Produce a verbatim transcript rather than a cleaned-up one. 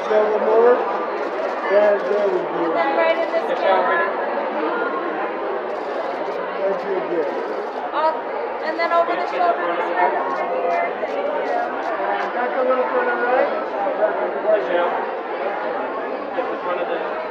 Show them over. There, there we go. And then right in this camera. That's your gift. Off, and then over the shoulder this way. Thank you. Back a little further right. Get the front of the